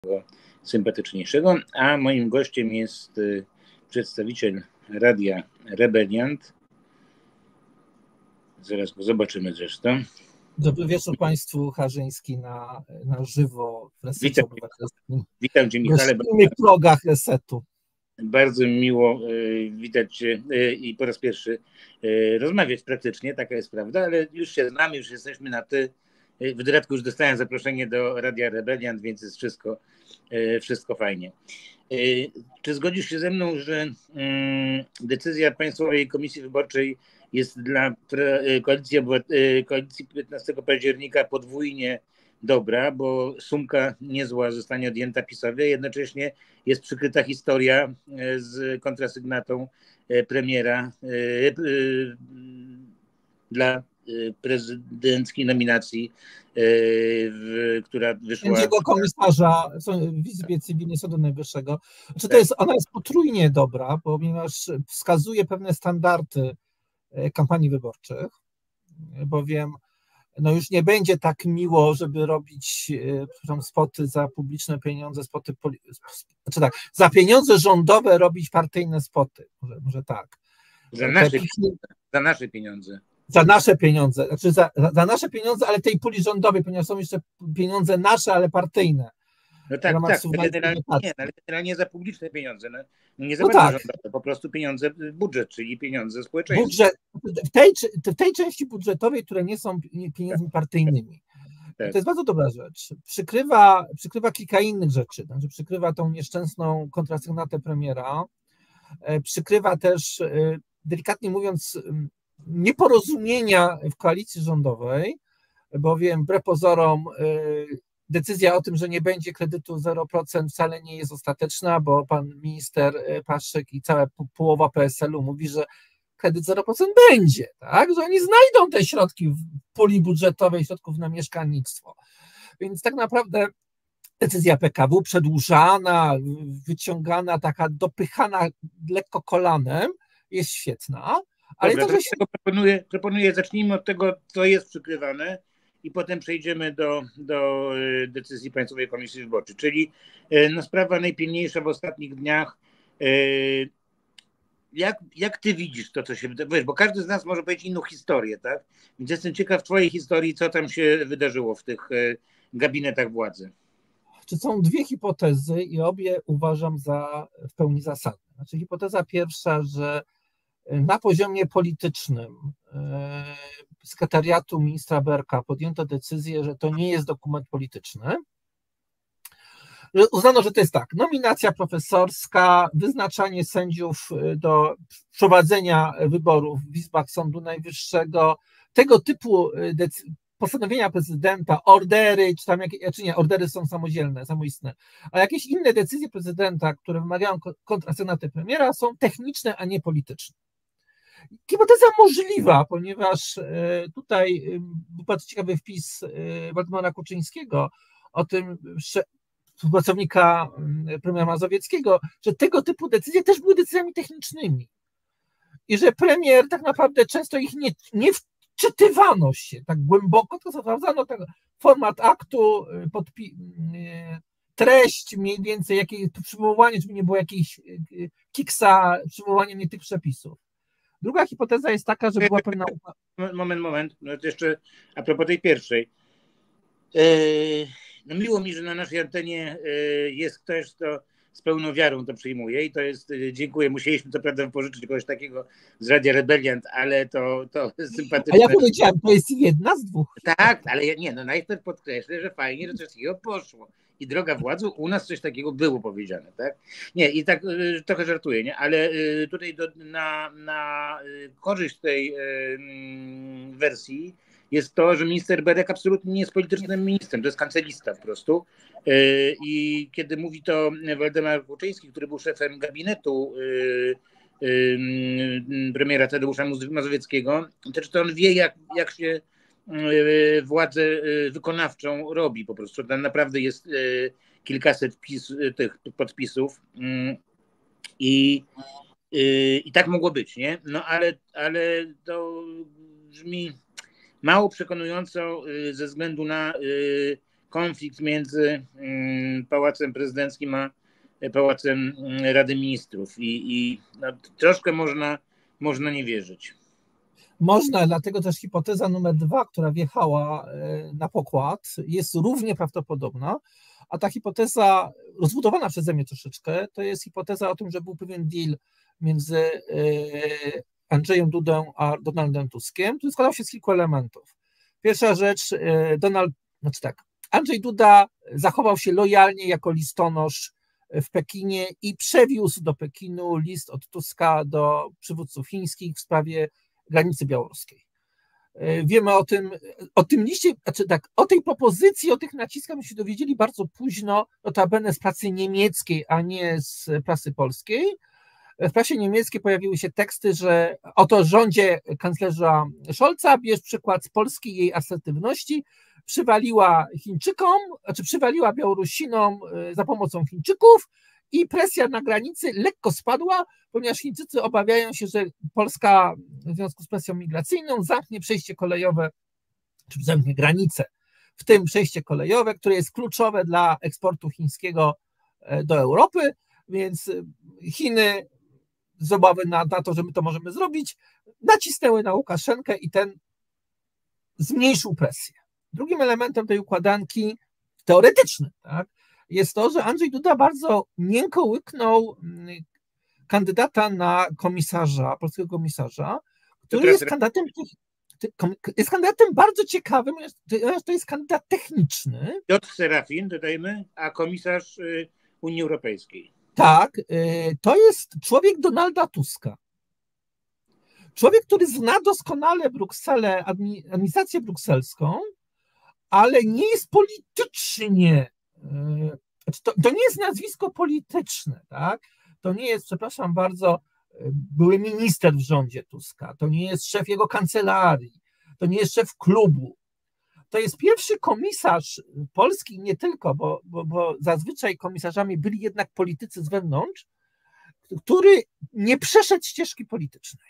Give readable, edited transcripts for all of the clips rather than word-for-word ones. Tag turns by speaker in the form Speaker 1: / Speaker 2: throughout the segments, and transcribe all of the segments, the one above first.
Speaker 1: sympatyczniejszego, a moim gościem jest przedstawiciel Radia Rebeliant. Zaraz go zobaczymy zresztą.
Speaker 2: Dobry wieczór Państwu, Harzyński na żywo w Resecie Obywatelskim.
Speaker 1: Witam Cię, Michale.
Speaker 2: W progach Resetu.
Speaker 1: Bardzo miło witać Cię i po raz pierwszy rozmawiać praktycznie, taka jest prawda, ale już się znamy, już jesteśmy na ty. W dodatku już dostałem zaproszenie do Radia Rebeliant, więc jest wszystko fajnie. Czy zgodzisz się ze mną, że decyzja Państwowej Komisji Wyborczej jest dla koalicji 15 października podwójnie dobra, bo sumka niezła zostanie odjęta PiS-owi, a jednocześnie jest przykryta historia z kontrasygnatą premiera dla prezydenckiej nominacji, która wyszła...
Speaker 2: Sędziego komisarza w Izbie Cywilnej Sądu Najwyższego. Znaczy ona jest potrójnie dobra, ponieważ wskazuje pewne standardy kampanii wyborczych, bowiem już nie będzie tak miło, żeby robić spoty za publiczne pieniądze, za pieniądze rządowe robić partyjne spoty, może tak.
Speaker 1: Za nasze pieniądze.
Speaker 2: Za nasze pieniądze, znaczy za nasze pieniądze, ale tej puli rządowej, ponieważ są jeszcze pieniądze nasze, ale partyjne.
Speaker 1: No tak, ale generalnie za publiczne pieniądze. Nie za rządowe, po prostu pieniądze w budżet, czyli pieniądze społeczeństwa.
Speaker 2: W tej części budżetowej, które nie są pieniędzmi partyjnymi. Tak. To jest bardzo dobra rzecz. Przykrywa kilka innych rzeczy. Znaczy przykrywa tą nieszczęsną kontrasygnatę premiera, przykrywa też, delikatnie mówiąc, nieporozumienia w koalicji rządowej, bowiem wbrew pozorom decyzja o tym, że nie będzie kredytu 0% wcale nie jest ostateczna, bo pan minister Paszczyk i cała połowa PSL-u mówi, że kredyt 0% będzie, tak? Że oni znajdą te środki w puli budżetowej, środków na mieszkalnictwo. Więc tak naprawdę decyzja PKW przedłużana, wyciągana, taka dopychana lekko kolanem jest świetna. Ale
Speaker 1: dobra, proponuję, zacznijmy od tego, co jest przykrywane i potem przejdziemy do decyzji Państwowej Komisji Wyborczej. Czyli sprawa najpilniejsza w ostatnich dniach. Jak ty widzisz to, co się wydarzyło? Bo każdy z nas może powiedzieć inną historię, tak? Więc jestem ciekaw twojej historii, co tam się wydarzyło w tych gabinetach władzy.
Speaker 2: Czy są dwie hipotezy i obie uważam za w pełni zasadne. Znaczy hipoteza pierwsza, że na poziomie politycznym sekretariatu ministra Berka podjęto decyzję, że to nie jest dokument polityczny. Uznano, że to jest tak, nominacja profesorska, wyznaczanie sędziów do prowadzenia wyborów w izbach Sądu Najwyższego, tego typu postanowienia prezydenta, ordery, ordery są samoistne, a jakieś inne decyzje prezydenta, które wymagają kontrasygnaty premiera, są techniczne, a nie polityczne. Hipoteza możliwa, ponieważ tutaj był bardzo ciekawy wpis Waldemara Kuczyńskiego o tym, że współpracownika premiera Mazowieckiego, że tego typu decyzje też były decyzjami technicznymi i że premier tak naprawdę często ich nie wczytywano się tak głęboko, to sprawdzano tak, format aktu, treść mniej więcej, jakieś przywołanie, żeby nie było jakiejś kiksa przywołaniem nie tych przepisów. Druga hipoteza jest taka, że była pewna...
Speaker 1: Moment. No jeszcze a propos tej pierwszej. No miło mi, że na naszej antenie jest ktoś, kto z pełną wiarą to przyjmuje i to jest, dziękuję, musieliśmy co prawda wypożyczyć kogoś takiego z Radia Rebeliant, ale to sympatyczne.
Speaker 2: A ja powiedziałem, to jest jedna z dwóch.
Speaker 1: Tak, ale najpierw podkreślę, że fajnie, że coś takiego poszło. I droga władzy, u nas coś takiego było powiedziane, tak? Nie, i tak trochę żartuję, nie? Ale tutaj na korzyść tej wersji jest to, że minister Berek absolutnie nie jest politycznym ministrem, to jest kancelista po prostu. I kiedy mówi to Waldemar Kuczyński, który był szefem gabinetu premiera Tadeusza Mazowieckiego, to on wie, jak się władzę wykonawczą robi po prostu. Tam naprawdę jest kilkaset tych podpisów i tak mogło być, nie? No ale to brzmi mało przekonująco ze względu na konflikt między Pałacem Prezydenckim a Pałacem Rady Ministrów i no, troszkę można nie wierzyć.
Speaker 2: Można, dlatego też hipoteza numer 2, która wjechała na pokład, jest równie prawdopodobna, a ta hipoteza rozbudowana przeze mnie troszeczkę, to jest hipoteza o tym, że był pewien deal między Andrzejem Dudą a Donaldem Tuskiem, który składał się z kilku elementów. Pierwsza rzecz, Andrzej Duda zachował się lojalnie jako listonosz w Pekinie i przewiózł do Pekinu list od Tuska do przywódców chińskich w sprawie granicy białoruskiej. Wiemy o tym liście, o tej propozycji, o tych naciskach my się dowiedzieli bardzo późno, notabene z prasy niemieckiej, a nie z prasy polskiej. W prasie niemieckiej pojawiły się teksty, że oto rządzie kanclerza Scholza, bierz przykład z Polski i jej asertywności, przywaliła Białorusinom za pomocą Chińczyków i presja na granicy lekko spadła, ponieważ Chińczycy obawiają się, że Polska w związku z presją migracyjną zamknie przejście kolejowe, czy zamknie granicę, w tym przejście kolejowe, które jest kluczowe dla eksportu chińskiego do Europy, więc Chiny z obawy na to, że my to możemy zrobić, nacisnęły na Łukaszenkę i ten zmniejszył presję. Drugim elementem tej układanki teoretycznym, tak, jest to, że Andrzej Duda bardzo miękko łyknął kandydata na komisarza, polskiego komisarza, który jest kandydatem bardzo ciekawym, to jest kandydat techniczny.
Speaker 1: Piotr Serafin, dodajmy, a komisarz Unii Europejskiej.
Speaker 2: Tak, to jest człowiek Donalda Tuska. Człowiek, który zna doskonale Brukselę, administrację brukselską, ale nie jest politycznie, to nie jest nazwisko polityczne, tak? To nie jest, przepraszam bardzo, były minister w rządzie Tuska, to nie jest szef jego kancelarii, to nie jest szef klubu. To jest pierwszy komisarz polski, nie tylko, bo zazwyczaj komisarzami byli jednak politycy z wewnątrz, który nie przeszedł ścieżki politycznej.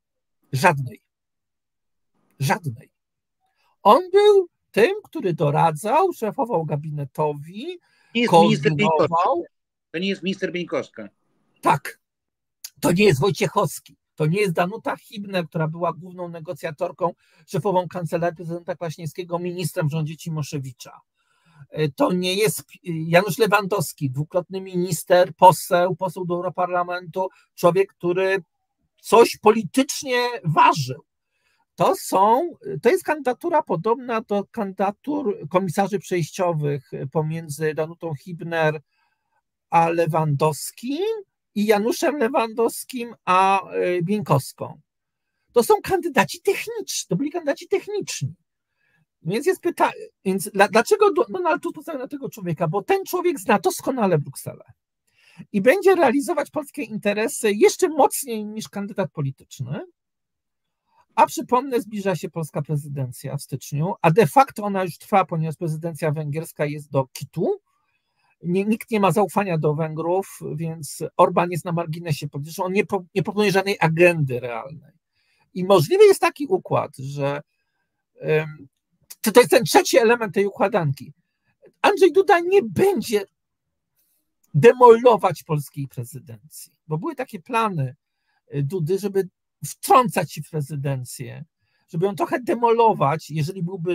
Speaker 2: Żadnej. On był tym, który doradzał, szefował gabinetowi, koordynował.
Speaker 1: To nie jest minister Bieńkowska.
Speaker 2: Tak. To nie jest Wojciechowski. To nie jest Danuta Hibner, która była główną negocjatorką, szefową kancelarii prezydenta Kwaśniewskiego, ministrem w rządzie Cimoszewicza. To nie jest Janusz Lewandowski, dwukrotny minister, poseł do Europarlamentu, człowiek, który coś politycznie ważył. To jest kandydatura podobna do kandydatur komisarzy przejściowych pomiędzy Danutą Hibner a Lewandowskim i Januszem Lewandowskim a Bieńkowską. To są kandydaci techniczni, to byli kandydaci techniczni. Więc jest pytanie, dlaczego Donald Tusk postawił na tego człowieka? Bo ten człowiek zna doskonale Brukselę i będzie realizować polskie interesy jeszcze mocniej niż kandydat polityczny. A przypomnę, zbliża się polska prezydencja w styczniu, a de facto ona już trwa, ponieważ prezydencja węgierska jest do kitu. Nikt nie ma zaufania do Węgrów, więc Orbán jest na marginesie politycznym, on nie proponuje żadnej agendy realnej. I możliwy jest taki układ, że to jest ten trzeci element tej układanki. Andrzej Duda nie będzie demolować polskiej prezydencji, bo były takie plany Dudy, żeby wtrącać się w prezydencję, żeby ją trochę demolować, jeżeli byłby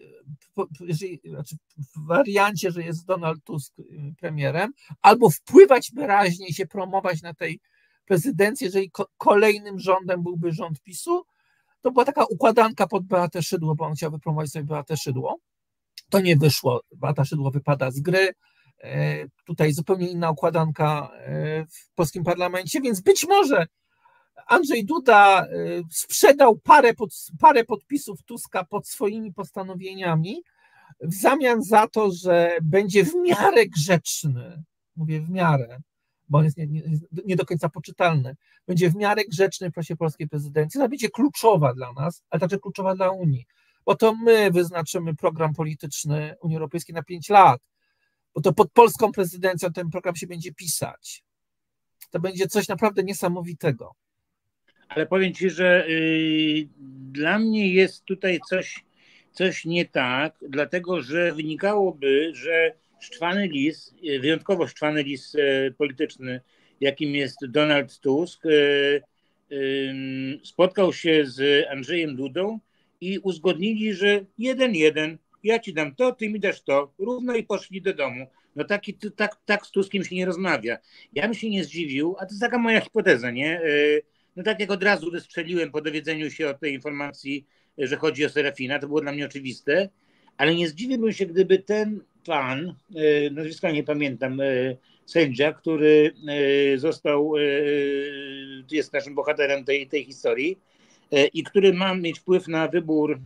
Speaker 2: w wariancie, że jest Donald Tusk premierem, albo wpływać wyraźnie i się promować na tej prezydencji, jeżeli kolejnym rządem byłby rząd PiS-u. To była taka układanka pod Beatę Szydło, bo on chciał wypromować sobie Beatę Szydło. To nie wyszło. Beata Szydło wypada z gry. Tutaj zupełnie inna układanka w polskim parlamencie, więc być może Andrzej Duda sprzedał parę podpisów Tuska pod swoimi postanowieniami w zamian za to, że będzie w miarę grzeczny, mówię w miarę, bo on jest nie do końca poczytalny, będzie w miarę grzeczny w procesie polskiej prezydencji, ona będzie kluczowa dla nas, ale także kluczowa dla Unii, bo to my wyznaczymy program polityczny Unii Europejskiej na 5 lat, bo to pod polską prezydencją ten program się będzie pisać. To będzie coś naprawdę niesamowitego.
Speaker 1: Ale powiem ci, że dla mnie jest tutaj coś coś nie tak, dlatego że wynikałoby, że szczwany lis, wyjątkowo szczwany lis polityczny, jakim jest Donald Tusk, spotkał się z Andrzejem Dudą i uzgodnili, że 1-1, ja ci dam to, ty mi dasz to, równo i poszli do domu. No tak z Tuskiem się nie rozmawia. Ja bym się nie zdziwił, a to jest taka moja hipoteza, nie? No tak jak od razu wystrzeliłem po dowiedzeniu się o tej informacji, że chodzi o Serafina, to było dla mnie oczywiste, ale nie zdziwiłbym się, gdyby ten pan, nazwiska nie pamiętam, sędzia, który został, jest naszym bohaterem tej historii i który ma mieć wpływ na wybór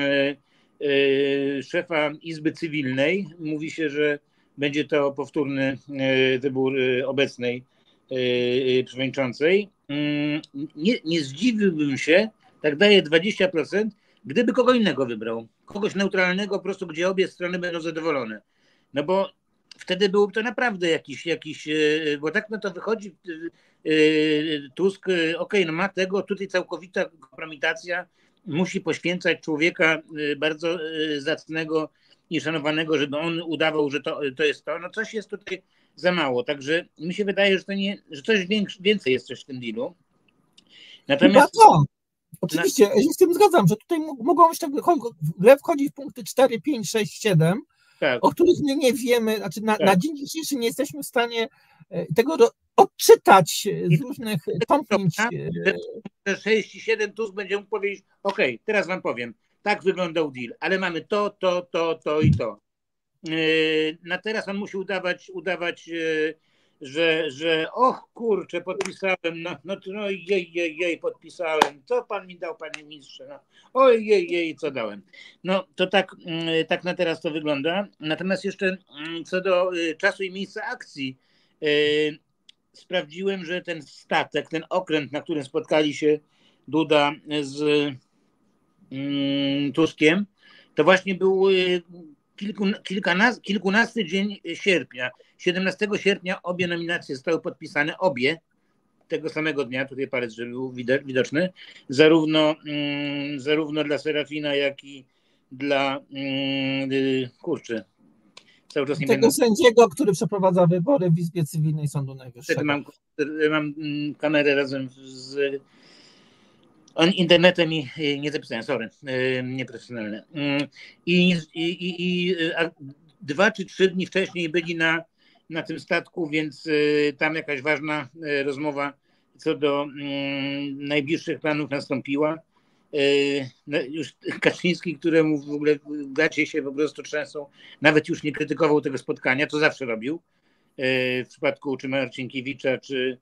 Speaker 1: szefa Izby Cywilnej. Mówi się, że będzie to powtórny wybór obecnej przewodniczącej. Nie zdziwiłbym się, tak daje 20%, gdyby kogo innego wybrał. Kogoś neutralnego, po prostu gdzie obie strony będą zadowolone. No bo wtedy byłby to naprawdę jakiś bo tak no to wychodzi Tusk, okej, no ma tego, tutaj całkowita kompromitacja, musi poświęcać człowieka bardzo zacnego i szanowanego, żeby on udawał, że to jest to. No coś jest tutaj za mało. Także mi się wydaje, że to nie, że coś więcej jest coś w tym dealu.
Speaker 2: Natomiast to. Oczywiście, ja się z tym zgadzam, że tutaj mogą już tak w grę wchodzić punkty 4, 5, 6, 7, tak, o których my nie wiemy, znaczy na dzień dzisiejszy nie jesteśmy w stanie tego odczytać z różnych tąpnięć.
Speaker 1: 6 i 7 Tusk będzie mógł powiedzieć, okej, teraz wam powiem, tak wyglądał deal, ale mamy to i to. Na teraz on musi udawać że och kurczę, podpisałem, no jej, podpisałem, co pan mi dał, panie ministrze, no, ojej, co dałem. No to tak na teraz to wygląda. Natomiast jeszcze co do czasu i miejsca akcji, sprawdziłem, że ten statek, ten okręt, na którym spotkali się Duda z Tuskiem, to właśnie był kilkunasty dzień sierpnia. 17 sierpnia obie nominacje zostały podpisane, obie tego samego dnia, tutaj palec, żeby był widoczny, zarówno dla Serafina, jak i dla cały czas nie
Speaker 2: tego sędziego, który przeprowadza wybory w Izbie Cywilnej Sądu Najwyższego.
Speaker 1: Mam kamerę razem z internetem i nie zapisałem, sorry, nieprofesjonalne. I 2 czy 3 dni wcześniej byli na tym statku, więc tam jakaś ważna rozmowa co do najbliższych planów nastąpiła. Już Kaczyński, któremu w ogóle gacie się po prostu trzęsą, nawet już nie krytykował tego spotkania, to zawsze robił. W przypadku czy Marcinkiewicza,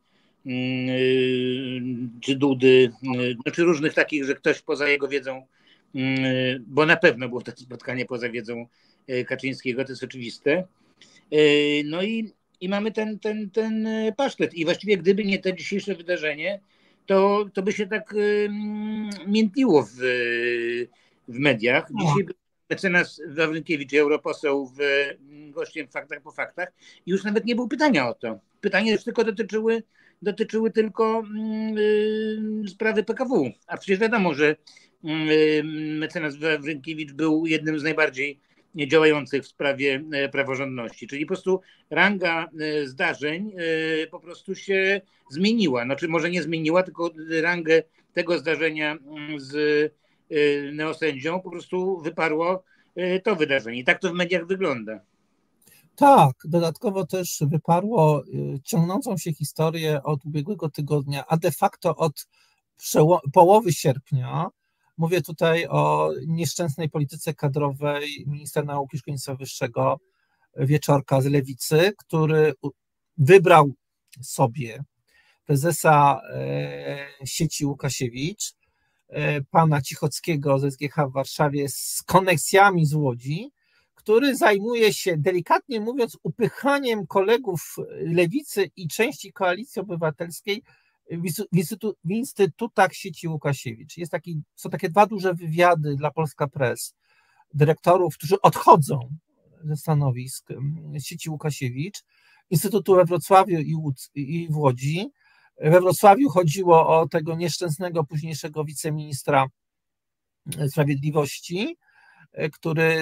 Speaker 1: czy Dudy, czy różnych takich, że ktoś poza jego wiedzą, bo na pewno było to spotkanie poza wiedzą Kaczyńskiego, to jest oczywiste. No i mamy ten pasztet. I właściwie gdyby nie to dzisiejsze wydarzenie, to by się tak miętniło w mediach. Dzisiaj był mecenas Wawrynkiewicz, europoseł, gościem w Faktach po faktach i już nawet nie było pytania o to. Pytania już tylko dotyczyły tylko sprawy PKW. A przecież wiadomo, że mecenas Wawrynkiewicz był jednym z najbardziej działających w sprawie praworządności. Czyli po prostu ranga zdarzeń po prostu się zmieniła. Znaczy może nie zmieniła, tylko rangę tego zdarzenia z neosędzią po prostu wyparło to wydarzenie. I tak to w mediach wygląda.
Speaker 2: Tak, dodatkowo też wyparło ciągnącą się historię od ubiegłego tygodnia, a de facto od połowy sierpnia. Mówię tutaj o nieszczęsnej polityce kadrowej ministra nauki i szkolnictwa wyższego Wieczorka z Lewicy, który wybrał sobie prezesa sieci Łukasiewicz, pana Cichockiego z SGH w Warszawie z koneksjami z Łodzi, który zajmuje się, delikatnie mówiąc, upychaniem kolegów Lewicy i części Koalicji Obywatelskiej w instytutach sieci Łukasiewicz. Są takie 2 duże wywiady dla Polska Press dyrektorów, którzy odchodzą ze stanowisk sieci Łukasiewicz, Instytutu we Wrocławiu i w Łodzi. We Wrocławiu chodziło o tego nieszczęsnego późniejszego wiceministra sprawiedliwości, który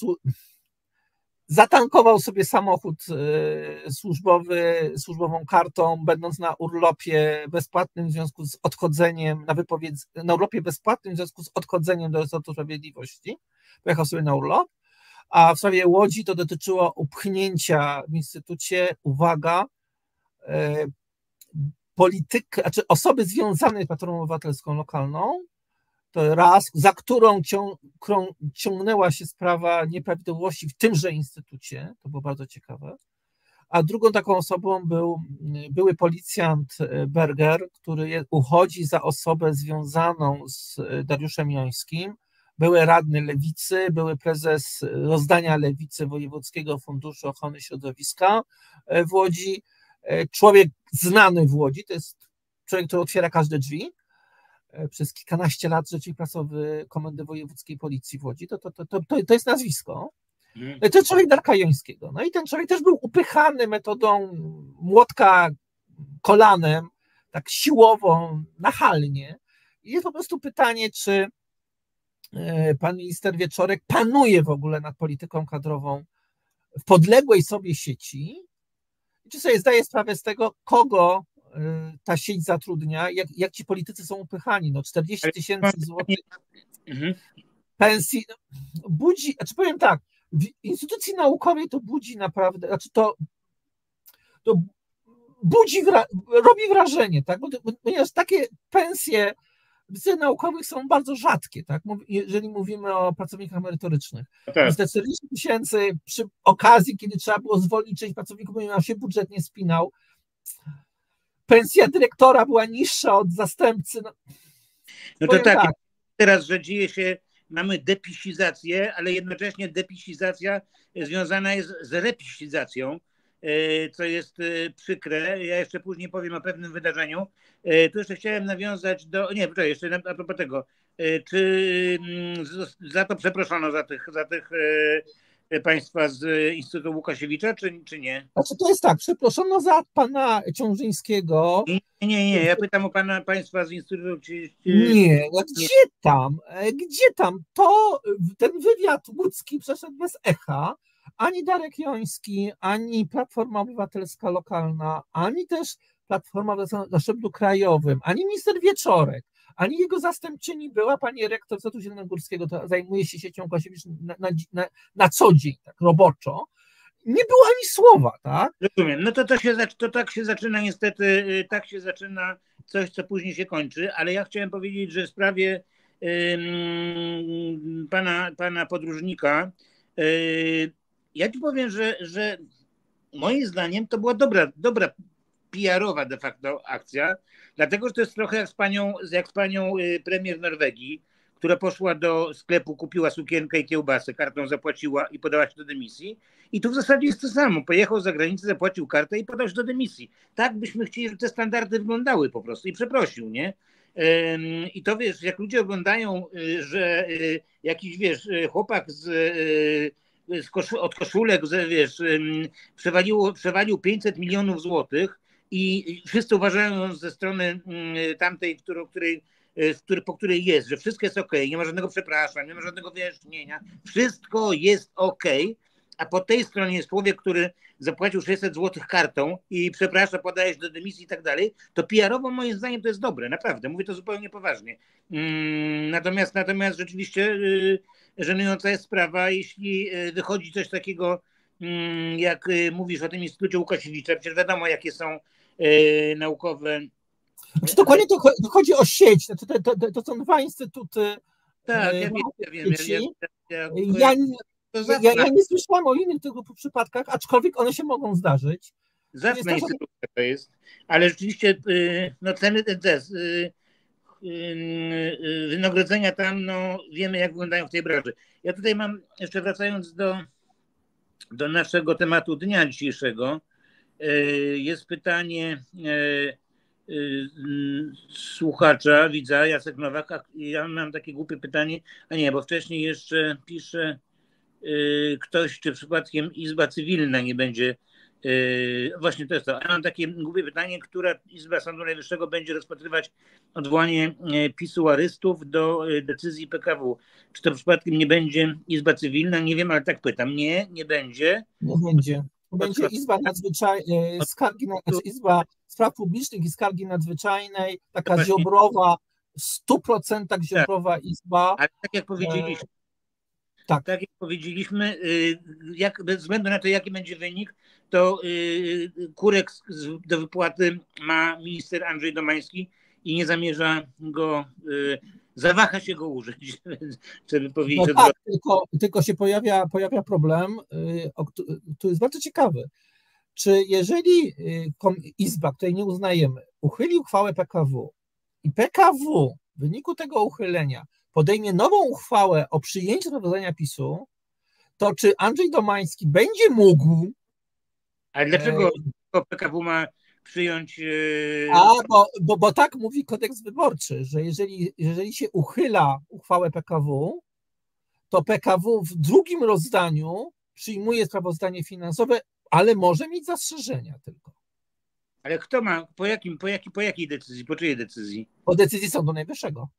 Speaker 2: zatankował sobie samochód służbowy, służbową kartą, będąc na urlopie bezpłatnym w związku z odchodzeniem, na urlopie bezpłatnym w związku z odchodzeniem do resortu sprawiedliwości. Pojechał sobie na urlop, a w sprawie Łodzi to dotyczyło upchnięcia w instytucie, uwaga, znaczy osoby związanej z Platformą Obywatelską lokalną, to raz, za którą ciągnęła się sprawa nieprawidłowości w tymże instytucie, to było bardzo ciekawe, a drugą taką osobą był były policjant Berger, który uchodzi za osobę związaną z Dariuszem Jońskim, były radny Lewicy, były prezes rozdania Lewicy Wojewódzkiego Funduszu Ochrony Środowiska w Łodzi, człowiek znany w Łodzi, to jest człowiek, który otwiera każde drzwi, przez kilkanaście lat rzecznik prasowy Komendy Wojewódzkiej Policji w Łodzi, to jest nazwisko. To jest człowiek Darka Jońskiego. No i ten człowiek też był upychany metodą młotka kolanem, tak siłowo, nachalnie. I jest po prostu pytanie, czy pan minister Wieczorek panuje w ogóle nad polityką kadrową w podległej sobie sieci, czy sobie zdaje sprawę z tego, kogo ta sieć zatrudnia, jak ci politycy są upychani. No 40 000 złotych pensji budzi, znaczy powiem tak, w instytucji naukowej to budzi naprawdę, znaczy to budzi, robi wrażenie, tak? Ponieważ takie pensje w instytucjach naukowych są bardzo rzadkie, tak? Jeżeli mówimy o pracownikach merytorycznych. Tak. Te 40 000 przy okazji, kiedy trzeba było zwolnić część pracowników, ponieważ się budżet nie spinał, pensja dyrektora była niższa od zastępcy.
Speaker 1: No to tak, teraz, że dzieje się, mamy depisizację, ale jednocześnie depisizacja związana jest z repisizacją, co jest przykre. Ja jeszcze później powiem o pewnym wydarzeniu. Tu jeszcze chciałem nawiązać do... Nie, poczekaj, jeszcze a propos tego. Czy za to przeproszono za tych państwa z Instytutu Łukasiewicza, czy nie?
Speaker 2: Znaczy to jest tak, przeproszono za pana Ciążyńskiego.
Speaker 1: Nie, ja pytam o państwa z Instytutu...
Speaker 2: Nie, no gdzie tam? Ten wywiad łódzki przeszedł bez echa. Ani Darek Joński, ani Platforma Obywatelska lokalna, ani też Platforma na szczeblu krajowym, ani minister Wieczorek, ani jego zastępczyni była pani rektor Instytutu Zielonogórskiego, która zajmuje się siecią Łukasiewicz na co dzień, tak roboczo. Nie było ani słowa, tak?
Speaker 1: Rozumiem. No to tak się zaczyna niestety, tak się zaczyna coś, co później się kończy, ale ja chciałem powiedzieć, że w sprawie pana podróżnika, ja ci powiem, że moim zdaniem to była dobra PR-owa de facto akcja, dlatego że to jest trochę jak z panią premier Norwegii, która poszła do sklepu, kupiła sukienkę i kiełbasę, kartą zapłaciła i podała się do dymisji. I tu w zasadzie jest to samo. Pojechał za granicę, zapłacił kartę i podał się do dymisji. Tak byśmy chcieli, żeby te standardy wyglądały po prostu i przeprosił, nie? I to wiesz, jak ludzie oglądają, że jakiś wiesz, chłopak od koszulek, wiesz, przewalił 500 milionów złotych i wszyscy uważają ze strony tamtej, po której jest, że wszystko jest okej, nie ma żadnego przepraszam, nie ma żadnego wyjaśnienia, wszystko jest okej, a po tej stronie jest człowiek, który zapłacił 600 złotych kartą i przeprasza, podaje się do dymisji i tak dalej, to PR-owo moim zdaniem to jest dobre, naprawdę, mówię to zupełnie poważnie. Natomiast rzeczywiście żenująca jest sprawa, jeśli wychodzi coś takiego, jak mówisz o tym Instytucie Łukasiewicza, przecież wiadomo, jakie są naukowe.
Speaker 2: Znaczy, dokładnie to chodzi o sieć, to są dwa instytuty.
Speaker 1: Tak, ja wiem.
Speaker 2: Ja nie słyszałam o innych tego przypadkach, aczkolwiek one się mogą zdarzyć.
Speaker 1: Zacna instytucja to jest, ale rzeczywiście no, ceny wynagrodzenia tam, no wiemy jak wyglądają w tej branży. Ja tutaj mam, jeszcze wracając do naszego tematu dnia dzisiejszego, jest pytanie słuchacza, widza, Jacek Nowak, ja mam takie głupie pytanie, a nie, bo wcześniej jeszcze pisze ktoś, czy przypadkiem Izba Cywilna nie będzie Właśnie to jest to. Ja mam takie głupie pytanie, która Izba Sądu Najwyższego będzie rozpatrywać odwołanie PiS-u arystów do decyzji PKW? Czy to przypadkiem nie będzie Izba Cywilna? Nie wiem, ale tak pytam. Nie, nie będzie.
Speaker 2: Nie będzie. Będzie Izba Nadzwyczajnej, Izba Spraw Publicznych i Skargi Nadzwyczajnej, taka ziobrowa, w 100% ziobrowa izba.
Speaker 1: Ale tak jak powiedzieliśmy, tak jak powiedzieliśmy, bez względu na to, jaki będzie wynik, to kurek do wypłaty ma minister Andrzej Domański i nie zamierza go, zawaha się go użyć, żeby powiedzieć.
Speaker 2: No tak, tylko się pojawia problem, który jest bardzo ciekawy. Czy jeżeli Izba, której nie uznajemy, uchyli uchwałę PKW i PKW w wyniku tego uchylenia podejmie nową uchwałę o przyjęciu sprawozdania PiS-u, to czy Andrzej Domański będzie mógł...
Speaker 1: Ale dlaczego PKW ma przyjąć...
Speaker 2: Bo tak mówi kodeks wyborczy, że jeżeli się uchyla uchwałę PKW, to PKW w drugim rozdaniu przyjmuje sprawozdanie finansowe, ale może mieć zastrzeżenia tylko.
Speaker 1: Ale kto ma? Po jakiej decyzji? Po czyjej decyzji?
Speaker 2: Po decyzji Sądu Najwyższego.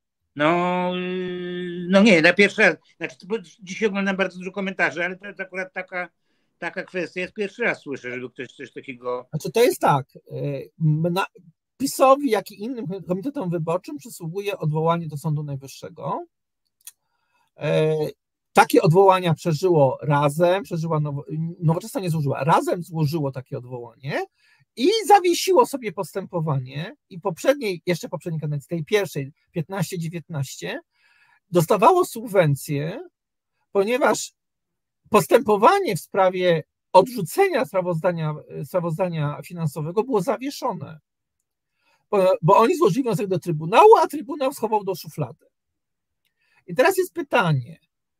Speaker 1: No nie, na pierwszy raz. Znaczy, dzisiaj oglądam bardzo dużo komentarzy, ale to jest akurat taka kwestia. Jest pierwszy raz słyszę, żeby ktoś coś takiego...
Speaker 2: Znaczy to jest tak. PiS-owi, jak i innym komitetom wyborczym przysługuje odwołanie do Sądu Najwyższego. Takie odwołania przeżyło Razem, Nowoczesna nie złożyła, Razem złożyło takie odwołanie i zawiesiło sobie postępowanie i jeszcze poprzedniej kadencji, tej pierwszej, 15-19, dostawało subwencję, ponieważ postępowanie w sprawie odrzucenia sprawozdania finansowego było zawieszone, bo oni złożyli wniosek do Trybunału, a Trybunał schował do szuflady. I teraz jest pytanie,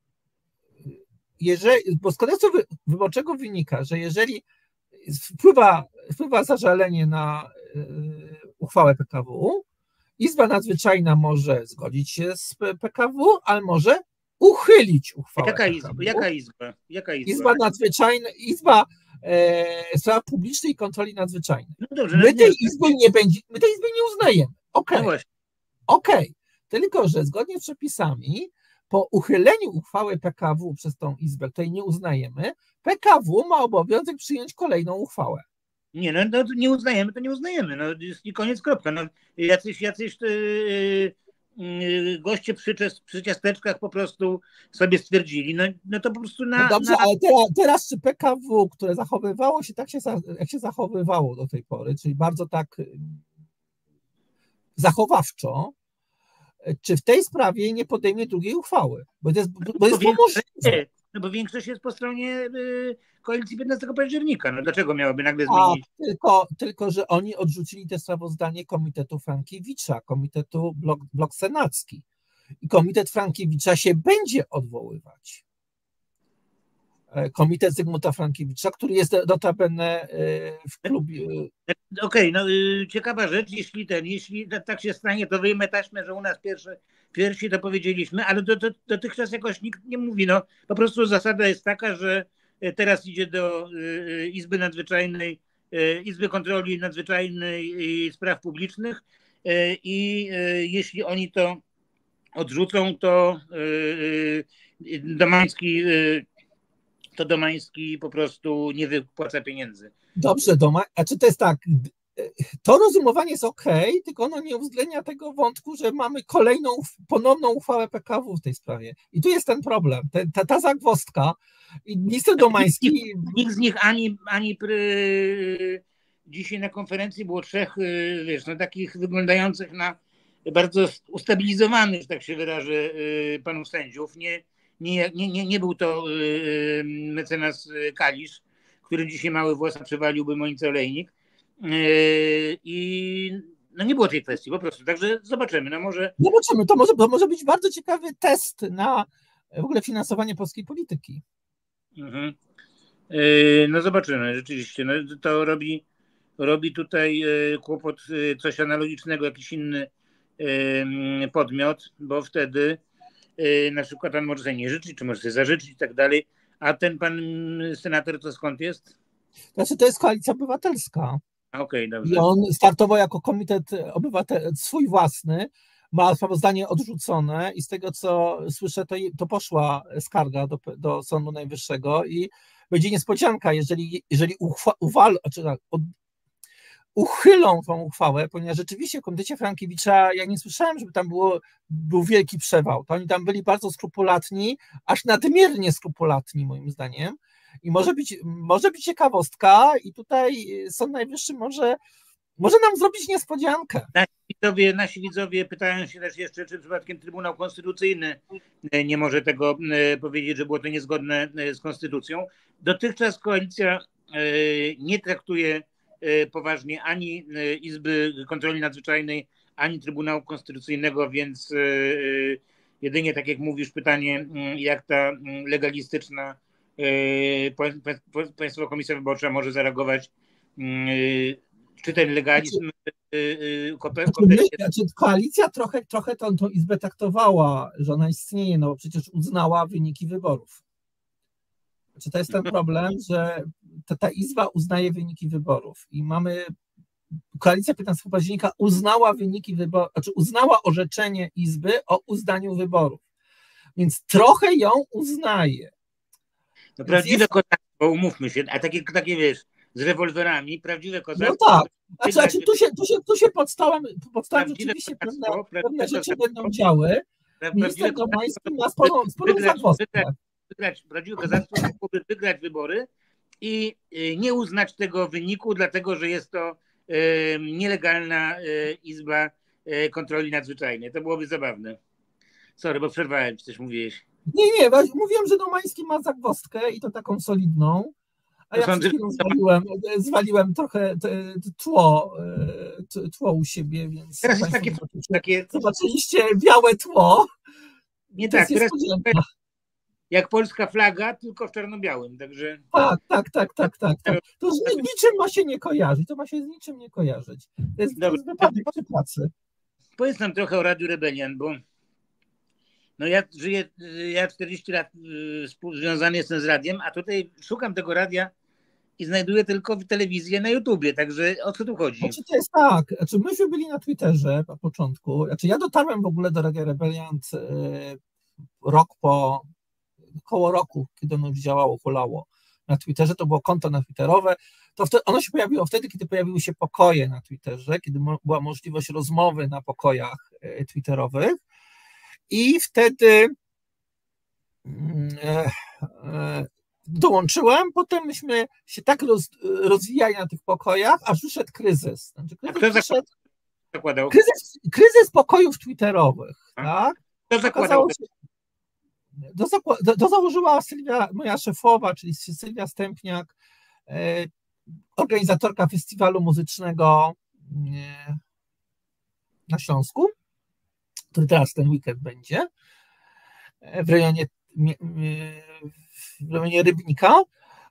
Speaker 2: bo z kodeksu wyborczego wynika, że jeżeli wpływa zażalenie na uchwałę PKW, Izba Nadzwyczajna może zgodzić się z PKW, ale może uchylić uchwałę PKW.
Speaker 1: Jaka izba?
Speaker 2: Izba Nadzwyczajna, Spraw Publicznych i Kontroli Nadzwyczajnej.
Speaker 1: No dobrze,
Speaker 2: my tej izby nie uznajemy. Okej. Tylko że zgodnie z przepisami po uchyleniu uchwały PKW przez tą izbę, której nie uznajemy, PKW ma obowiązek przyjąć kolejną uchwałę.
Speaker 1: Nie, no nie uznajemy, to nie uznajemy. No jest koniec, kropka. No, jacyś goście przy ciasteczkach po prostu sobie stwierdzili. No to po prostu
Speaker 2: No dobrze, ale teraz czy PKW, które zachowywało się tak, jak się zachowywało do tej pory, czyli bardzo tak zachowawczo, czy w tej sprawie nie podejmie drugiej uchwały? Bo jest możliwe.
Speaker 1: No bo większość jest po stronie koalicji 15 października. No dlaczego miałoby nagle zmienić?
Speaker 2: Tylko, że oni odrzucili te sprawozdanie Komitetu Frankiewicza, Komitetu Blok Senacki. I Komitet Frankiewicza się będzie odwoływać. Komitet Zygmunta Frankiewicza, który jest notabene w klubie...
Speaker 1: Okej, no ciekawa rzecz, jeśli tak się stanie, to wyjmę taśmę, że u nas pierwsi to powiedzieliśmy, ale dotychczas jakoś nikt nie mówi. No, po prostu zasada jest taka, że teraz idzie do Izby Nadzwyczajnej, Izby Kontroli Nadzwyczajnej i Spraw Publicznych i jeśli oni to odrzucą, to Domański po prostu nie wypłaca pieniędzy.
Speaker 2: Dobrze, czy to jest tak, to rozumowanie jest okej, tylko ono nie uwzględnia tego wątku, że mamy ponowną uchwałę PKW w tej sprawie. I tu jest ten problem, ta zagwozdka. I minister Domański...
Speaker 1: Nikt z nich dzisiaj na konferencji było trzech, takich wyglądających na bardzo ustabilizowanych, że tak się wyrażę, panów sędziów. Nie był to mecenas Kalisz, który dzisiaj mały włosa przywaliłby Monice Olejnik. I nie było tej kwestii po prostu. Także zobaczymy.
Speaker 2: Zobaczymy. To może być bardzo ciekawy test na w ogóle finansowanie polskiej polityki.
Speaker 1: Mhm. No zobaczymy. Rzeczywiście. No, to robi tutaj kłopot coś analogicznego, jakiś inny podmiot, bo wtedy na przykład pan może sobie nie życzyć, czy może sobie zażyczyć i tak dalej. A ten pan senator to skąd jest?
Speaker 2: Znaczy, to jest Koalicja Obywatelska.
Speaker 1: Okej, dobrze.
Speaker 2: I on startował jako komitet swój własny, ma sprawozdanie odrzucone i z tego, co słyszę, to poszła skarga do Sądu Najwyższego i będzie niespodzianka, jeżeli uchylą tą uchwałę, ponieważ rzeczywiście w komitecie Frankiewicza ja nie słyszałem, żeby tam był wielki przewał. To oni tam byli bardzo skrupulatni, aż nadmiernie skrupulatni moim zdaniem. I może być ciekawostka i tutaj Sąd Najwyższy może nam zrobić niespodziankę.
Speaker 1: Nasi widzowie pytają się też jeszcze, czy przypadkiem Trybunał Konstytucyjny nie może tego powiedzieć, że było to niezgodne z konstytucją. Dotychczas koalicja nie traktuje poważnie ani Izby Kontroli Nadzwyczajnej, ani Trybunału Konstytucyjnego, więc jedynie, tak jak mówisz, pytanie, jak ta legalistyczna Państwowa Komisja Wyborcza może zareagować, czy ten legalizm
Speaker 2: koalicja trochę tą Izbę traktowała, że ona istnieje, no bo przecież uznała wyniki wyborów. To jest ten problem, że ta Izba uznaje wyniki wyborów i koalicja 15 października uznała wyniki wyborów, znaczy uznała orzeczenie Izby o uznaniu wyborów, więc trochę ją uznaje.
Speaker 1: No prawdziwe kozactwo, umówmy się, a takie wiesz, z rewolwerami, prawdziwe kozactwo.
Speaker 2: No tak, znaczy tu się podstałem rzeczywiście pewne rzeczy będą działy. Minister Domański ma sporą zagwozdkę.
Speaker 1: Prawdziwe kozactwo byłoby wygrać wybory i nie uznać tego wyniku, dlatego że jest to nielegalna Izba Kontroli Nadzwyczajnej. To byłoby zabawne. Sorry, bo przerwałem, czy coś mówiłeś.
Speaker 2: Nie, mówiłem, że Domański ma zagwozdkę i to taką solidną, a ja przed chwilą zwaliłem trochę tło u siebie, więc
Speaker 1: teraz jest takie
Speaker 2: zobaczyliście białe tło.
Speaker 1: Nie tak, teraz jak polska flaga, tylko w czarno-białym, także...
Speaker 2: Tak. To niczym ma się nie kojarzyć, to ma się z niczym nie kojarzyć. To jest wypadek pracy.
Speaker 1: Powiedz nam trochę o Radiu Rebelian, bo no ja 40 lat związany jestem z radiem, a tutaj szukam tego radia i znajduję tylko telewizję na YouTubie, także o co tu chodzi?
Speaker 2: Znaczy to jest tak, myśmy byli na Twitterze na początku, ja dotarłem w ogóle do Radia Rebelian około roku, kiedy ono już działało, hulało na Twitterze, to było konto na Twitterowe, ono się pojawiło wtedy, kiedy pojawiły się pokoje na Twitterze, kiedy była możliwość rozmowy na pokojach twitterowych i wtedy dołączyłem, potem myśmy się tak rozwijali na tych pokojach, aż wyszedł kryzys. Znaczy, kryzys pokojów twitterowych, tak? To założyła Sylwia, moja szefowa, czyli Sylwia Stępniak, organizatorka festiwalu muzycznego na Śląsku, który teraz ten weekend będzie, w rejonie Rybnika.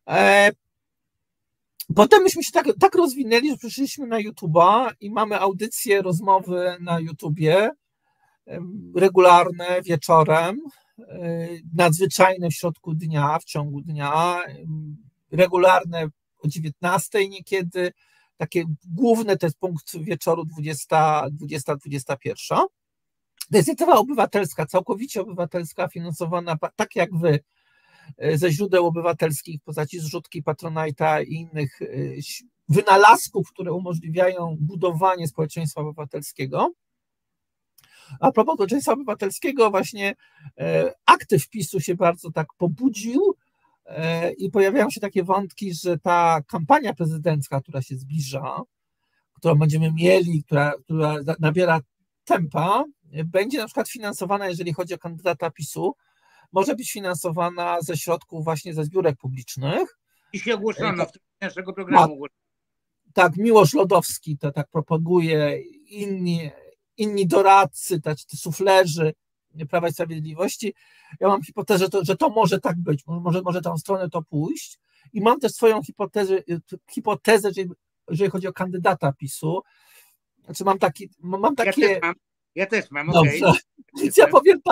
Speaker 2: Potem myśmy się tak rozwinęli, że przyszliśmy na YouTube'a i mamy audycje, rozmowy na YouTubie, regularne wieczorem, nadzwyczajne w środku dnia, w ciągu dnia, regularne o 19:00 niekiedy, takie główne to jest punkt wieczoru 20-21. To jest inicjatywa obywatelska, całkowicie obywatelska, finansowana tak jak wy, ze źródeł obywatelskich w postaci zrzutki Patronite'a i innych wynalazków, które umożliwiają budowanie społeczeństwa obywatelskiego. A propos społeczeństwa obywatelskiego, właśnie aktyw PiS-u się bardzo tak pobudził i pojawiają się takie wątki, że ta kampania prezydencka, która się zbliża, którą będziemy mieli, która nabiera tempa, będzie na przykład finansowana, jeżeli chodzi o kandydata PiS-u, może być finansowana ze środków właśnie ze zbiórek publicznych.
Speaker 1: I się ogłoszono w naszego programu.
Speaker 2: Tak, Miłosz Lodowski to tak propaguje, inni doradcy, te suflerzy Prawa i Sprawiedliwości. Ja mam hipotezę, że to może tak być, może tą stronę to pójść. I mam też swoją hipotezę, jeżeli chodzi o kandydata PiS-u. Znaczy mam takie...
Speaker 1: Ja też mam,
Speaker 2: dobrze. Więc ja powiem tak,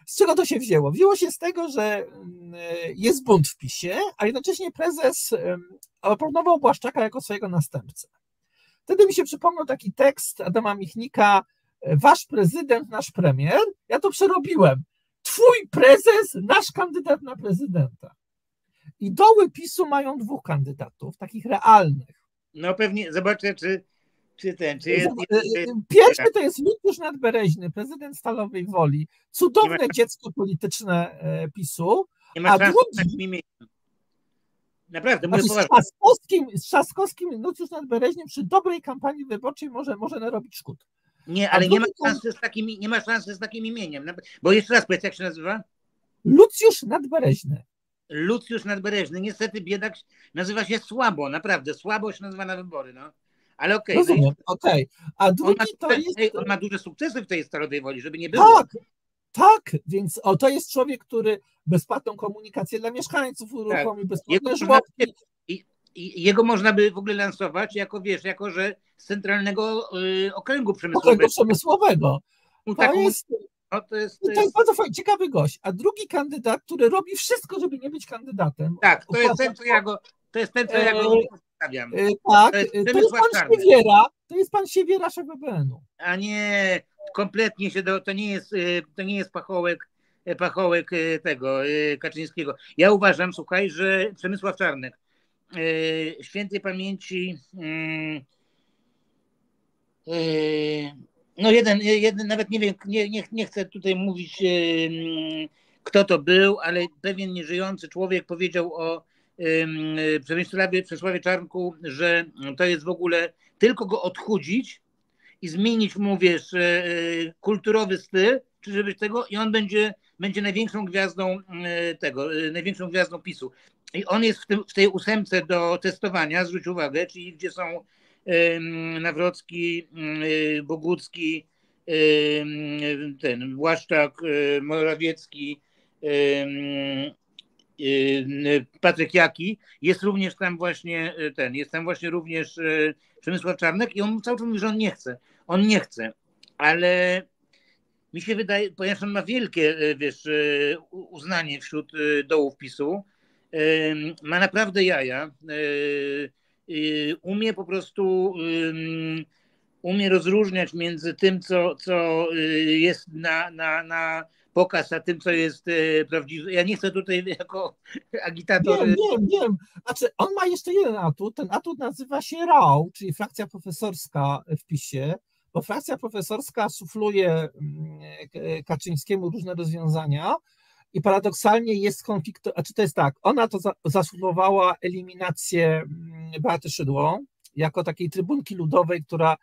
Speaker 2: Z czego to się wzięło? Wzięło się z tego, że jest bunt w PiS-ie, a jednocześnie prezes proponował Błaszczaka jako swojego następcę. Wtedy mi się przypomniał taki tekst Adama Michnika: wasz prezydent, nasz premier. Ja to przerobiłem. Twój prezes, nasz kandydat na prezydenta. I doły PiS-u mają 2 kandydatów, takich realnych.
Speaker 1: No pewnie, zobaczę, czy
Speaker 2: Pierwszy to jest Luciusz Nadbereźny, prezydent Stalowej Woli, cudowne dziecko polityczne PiS-u,
Speaker 1: a drugi... Naprawdę, mówię
Speaker 2: z Trzaskowskim Luciusz Nadbereźny przy dobrej kampanii wyborczej może narobić szkód.
Speaker 1: Nie, ale nie ma szansy z takim imieniem. Bo jeszcze raz powiedz, jak się nazywa?
Speaker 2: Luciusz Nadbereźny.
Speaker 1: Luciusz Nadbereźny. Niestety biedak nazywa się słabo, naprawdę. Słabo się nazywa na wybory, no. Ale okej.
Speaker 2: Rozumiem, okej. A drugi
Speaker 1: on ma duże sukcesy w tej Stalowej Woli, żeby nie było.
Speaker 2: Tak, więc to jest człowiek, który bezpłatną komunikację dla mieszkańców uruchomił, bezpłatne żłobki.
Speaker 1: I jego można by w ogóle lansować jako, że z centralnego okręgu przemysłowego. To jest
Speaker 2: bardzo fajny, ciekawy gość. A drugi kandydat, który robi wszystko, żeby nie być kandydatem.
Speaker 1: Tak, to jest ten, co ja go przedstawiam.
Speaker 2: Tak, to jest pan Siewiera. To jest pan Siewiera szef BBN-u.
Speaker 1: A nie, kompletnie się to nie jest pachołek tego Kaczyńskiego. Ja uważam, słuchaj, że Przemysław Czarnek, świętej pamięci, no jeden nawet nie wiem, nie chcę tutaj mówić, kto to był, ale pewien nieżyjący człowiek powiedział o Przemysławie Czarnku, że to jest w ogóle tylko go odchudzić i zmienić mu, kulturowy styl, czy żeby tego, i on będzie największą gwiazdą największą gwiazdą PiS-u. I on jest w tej 8 do testowania, zwróć uwagę, czyli gdzie są Nawrocki, Bogucki, Błaszczak, Morawiecki, Patryk Jaki, jest również tam właśnie również Przemysław Czarnek i on cały czas mówi, że on nie chce, ale mi się wydaje, ponieważ on ma wielkie, uznanie wśród dołów PiS-u, ma naprawdę jaja, umie po prostu rozróżniać między tym, co jest na pokaz, a tym, co jest prawdziwe. Ja nie chcę tutaj jako agitator...
Speaker 2: Wiem. Znaczy, on ma jeszcze jeden atut. Ten atut nazywa się RAU, czyli frakcja profesorska w PiS-ie, bo frakcja profesorska sufluje Kaczyńskiemu różne rozwiązania i paradoksalnie jest konflikt, znaczy to jest tak, ona to zasuflowała eliminację Beaty Szydło jako takiej trybunki ludowej, która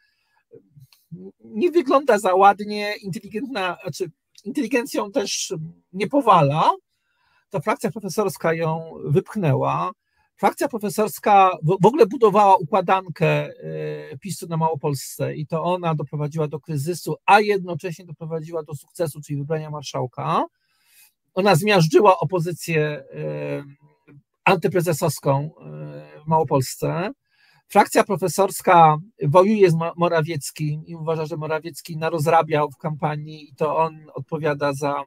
Speaker 2: nie wygląda za ładnie, inteligentna, znaczy inteligencją też nie powala, to frakcja profesorska ją wypchnęła. Frakcja profesorska w ogóle budowała układankę PiS-u na Małopolsce i to ona doprowadziła do kryzysu, a jednocześnie doprowadziła do sukcesu, czyli wybrania marszałka. Ona zmiażdżyła opozycję antyprezesowską w Małopolsce. Frakcja profesorska wojuje z Morawieckim i uważa, że Morawiecki narozrabiał w kampanii i to on odpowiada za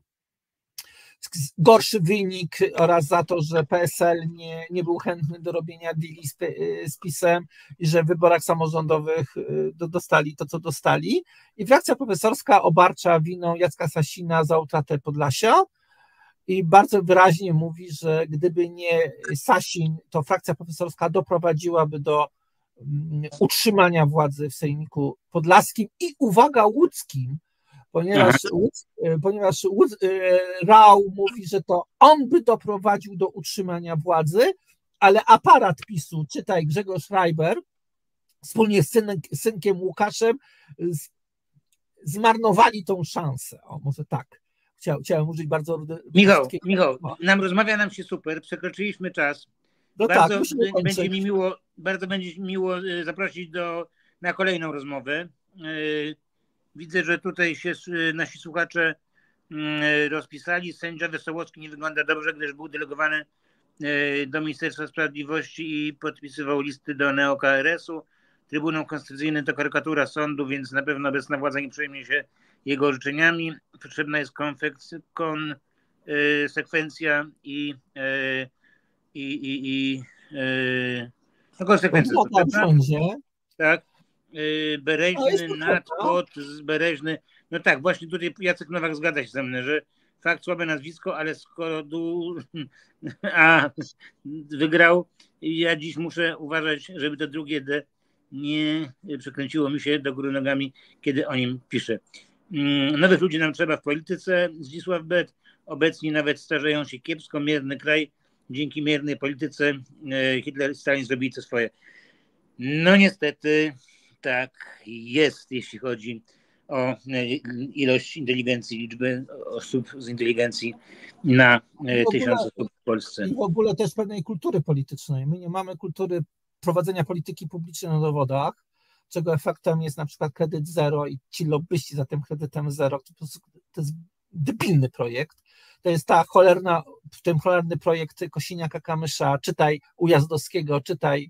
Speaker 2: gorszy wynik oraz za to, że PSL nie był chętny do robienia deali z PiS-em i że w wyborach samorządowych dostali to, co dostali. I frakcja profesorska obarcza winą Jacka Sasina za utratę Podlasia i bardzo wyraźnie mówi, że gdyby nie Sasin, to frakcja profesorska doprowadziłaby do utrzymania władzy w sejmiku podlaskim i uwaga, łódzkim, ponieważ Rau mówi, że to on by doprowadził do utrzymania władzy, ale aparat PiS-u, czytaj Grzegorz Schreiber, wspólnie z synkiem Łukaszem zmarnowali tą szansę. O, może tak. Chciałem użyć bardzo...
Speaker 1: Michał, rozmawia nam się super, przekroczyliśmy czas.
Speaker 2: No
Speaker 1: bardzo będzie mi miło zaprosić na kolejną rozmowę. Widzę, że tutaj się nasi słuchacze rozpisali. Sędzia Wesołowski nie wygląda dobrze, gdyż był delegowany do Ministerstwa Sprawiedliwości i podpisywał listy do neo-KRS-u. Trybunał Konstytucyjny to karykatura sądu, więc na pewno obecna władza nie przejmie się jego orzeczeniami. Potrzebna jest konsekwencja i konsekwencja. Tak. Bereźny, Bereźny. No tak, właśnie tutaj Jacek Nowak zgadza się ze mną, że fakt, słabe nazwisko, ale skoro wygrał, ja dziś muszę uważać, żeby to drugie D nie przekręciło mi się do góry nogami, kiedy o nim piszę. Nowych ludzi nam trzeba w polityce. Zdzisław Beth. Obecni nawet starzeją się kiepsko. Mierny kraj. Dzięki miernej polityce Hitler i Stalin zrobili to swoje. No niestety tak jest, jeśli chodzi o ilość inteligencji, liczbę osób z inteligencji na 1000 osób w Polsce.
Speaker 2: I w ogóle też pewnej kultury politycznej. My nie mamy kultury prowadzenia polityki publicznej na dowodach, czego efektem jest na przykład kredyt zero i ci lobbyści za tym kredytem zero. To jest debilny projekt. To jest ten cholerny projekt Kosiniaka-Kamysza, czytaj Ujazdowskiego, czytaj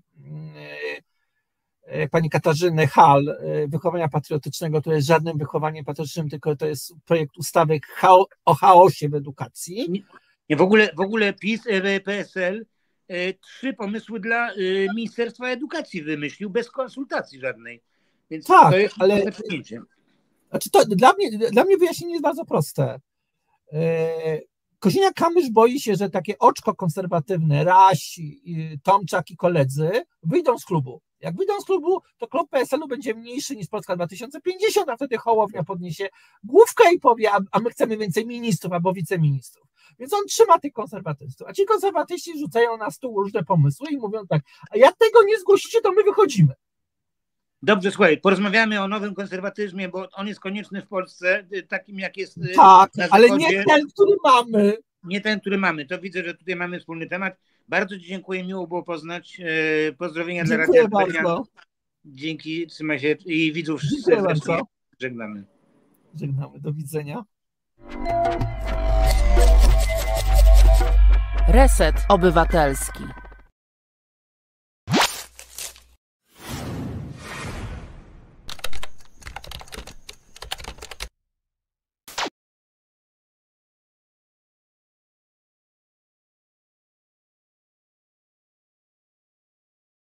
Speaker 2: pani Katarzyny Hall, wychowania patriotycznego. To jest żadnym wychowaniem patriotycznym, tylko to jest projekt ustawy o chaosie w edukacji.
Speaker 1: Nie, w ogóle PiS, PSL 3 pomysły dla Ministerstwa Edukacji wymyślił bez konsultacji żadnej. Więc
Speaker 2: tak,
Speaker 1: to jest
Speaker 2: ale znaczy dla mnie wyjaśnienie jest bardzo proste. Kosiniak-Kamysz boi się, że takie oczko konserwatywne, Raś, Tomczak i koledzy wyjdą z klubu. Jak wyjdą z klubu, to klub PSL-u będzie mniejszy niż Polska 2050, a wtedy Hołownia podniesie główkę i powie, a my chcemy więcej ministrów albo wiceministrów. Więc on trzyma tych konserwatystów, a ci konserwatyści rzucają na stół różne pomysły i mówią tak, a jak tego nie zgłosicie, to my wychodzimy.
Speaker 1: Dobrze, słuchaj, porozmawiamy o nowym konserwatyzmie, bo on jest konieczny w Polsce, takim jak jest
Speaker 2: tak, ale nie ten, który mamy.
Speaker 1: Nie ten, który mamy. To widzę, że tutaj mamy wspólny temat. Bardzo ci dziękuję, miło było poznać. Pozdrowienia dla Radia
Speaker 2: bardzo.
Speaker 1: Dzięki, trzymaj się i widzów
Speaker 2: serdecznie.
Speaker 1: Żegnamy.
Speaker 2: Żegnamy, do widzenia.
Speaker 3: Reset Obywatelski.